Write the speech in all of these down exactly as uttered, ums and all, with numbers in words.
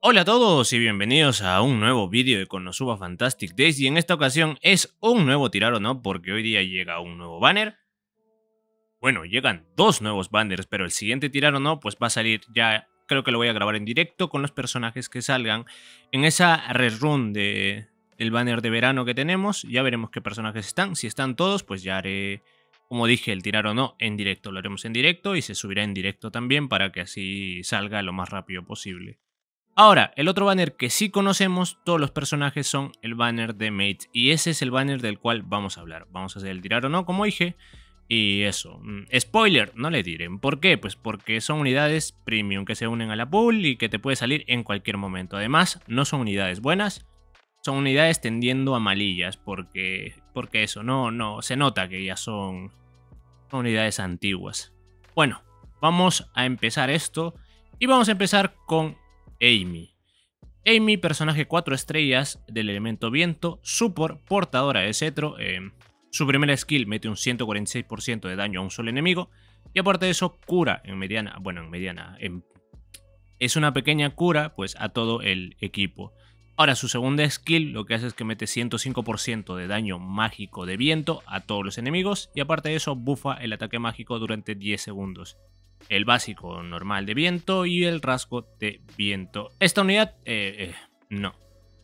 Hola a todos y bienvenidos a un nuevo vídeo de Konosuba Fantastic Days, y en esta ocasión es un nuevo tirar o no, porque hoy día llega un nuevo banner. Bueno, llegan dos nuevos banners, pero el siguiente tirar o no pues va a salir ya, creo que lo voy a grabar en directo con los personajes que salgan en esa rerun de, del banner de verano que tenemos. Ya veremos qué personajes están, si están todos pues ya haré, como dije, el tirar o no en directo, lo haremos en directo y se subirá en directo también para que así salga lo más rápido posible. Ahora, el otro banner que sí conocemos, todos los personajes, son el banner de Mates. Y ese es el banner del cual vamos a hablar. Vamos a hacer el tirar o no, como dije. Y eso. Spoiler, no le tiren. ¿Por qué? Pues porque son unidades premium que se unen a la pool y que te puede salir en cualquier momento. Además, no son unidades buenas. Son unidades tendiendo a malillas. Porque, porque eso, no, no, se nota que ya son, son unidades antiguas. Bueno, vamos a empezar esto. Y vamos a empezar con Amy. Amy, personaje cuatro estrellas del elemento viento, support, portadora de cetro. Eh, su primera skill mete un ciento cuarenta y seis por ciento de daño a un solo enemigo. Y aparte de eso, cura en mediana. Bueno, en mediana. En, es una pequeña cura pues a todo el equipo. Ahora, su segunda skill lo que hace es que mete ciento cinco por ciento de daño mágico de viento a todos los enemigos. Y aparte de eso, buffa el ataque mágico durante diez segundos. El básico normal de viento y el rasgo de viento. Esta unidad, eh, eh, no.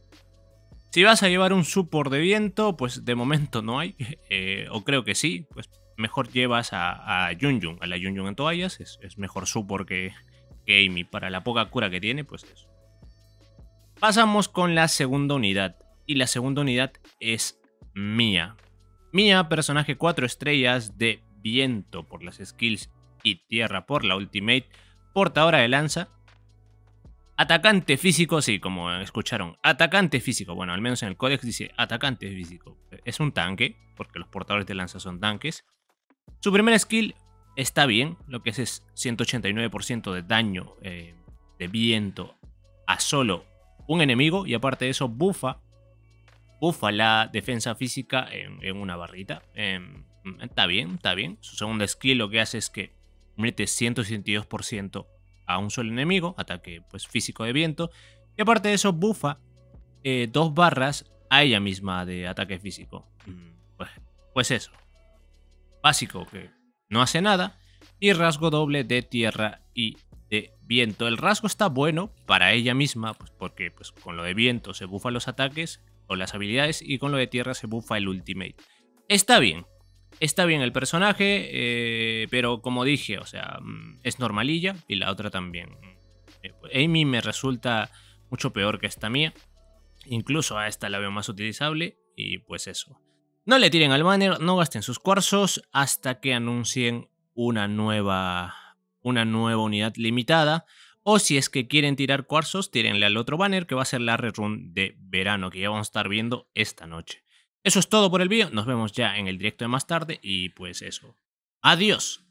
Si vas a llevar un support de viento, pues de momento no hay. Eh, o creo que sí, pues mejor llevas a, a Yun Yun, a la Yun Yun en toallas. Es, es mejor support que, que Amy. Para la poca cura que tiene, pues eso. Pasamos con la segunda unidad. Y la segunda unidad es Mia. Mia, personaje cuatro estrellas de viento por las skills y tierra por la ultimate, portadora de lanza, atacante físico, sí, como escucharon, atacante físico, bueno, al menos en el códex dice atacante físico, es un tanque, porque los portadores de lanza son tanques. Su primera skill está bien, lo que es, es ciento ochenta y nueve por ciento de daño eh, de viento a solo un enemigo, y aparte de eso buffa, buffa la defensa física en, en una barrita. Eh, está bien, está bien. Su segunda skill lo que hace es que mete ciento sesenta y dos por ciento a un solo enemigo, ataque pues físico de viento, y aparte de eso buffa eh, dos barras a ella misma de ataque físico. Pues, pues eso, básico que no hace nada, y rasgo doble de tierra y de viento. El rasgo está bueno para ella misma, pues porque pues, con lo de viento se buffa los ataques o las habilidades, y con lo de tierra se buffa el ultimate. Está bien. Está bien el personaje, eh, pero como dije, o sea, es normalilla, y la otra también. Amy me resulta mucho peor que esta Mia. Incluso a esta la veo más utilizable, y pues eso. No le tiren al banner, no gasten sus cuarzos hasta que anuncien una nueva, una nueva unidad limitada. O si es que quieren tirar cuarzos, tírenle al otro banner, que va a ser la rerun de verano, que ya vamos a estar viendo esta noche. Eso es todo por el vídeo, nos vemos ya en el directo de más tarde y pues eso. ¡Adiós!